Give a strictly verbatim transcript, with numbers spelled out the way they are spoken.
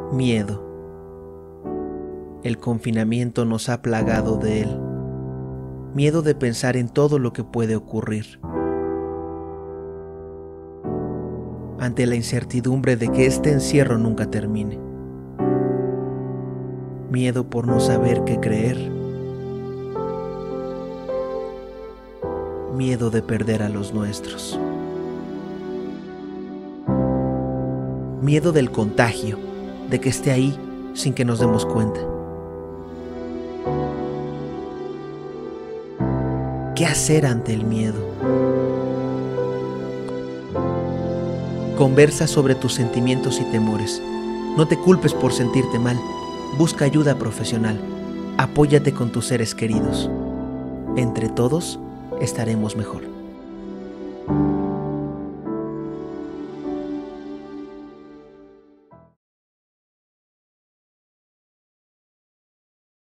Miedo. El confinamiento nos ha plagado de él. Miedo de pensar en todo lo que puede ocurrir. Ante la incertidumbre de que este encierro nunca termine. Miedo por no saber qué creer. Miedo de perder a los nuestros. Miedo del contagio, de que esté ahí sin que nos demos cuenta. ¿Qué hacer ante el miedo? Conversa sobre tus sentimientos y temores. No te culpes por sentirte mal. Busca ayuda profesional. Apóyate con tus seres queridos. Entre todos estaremos mejor.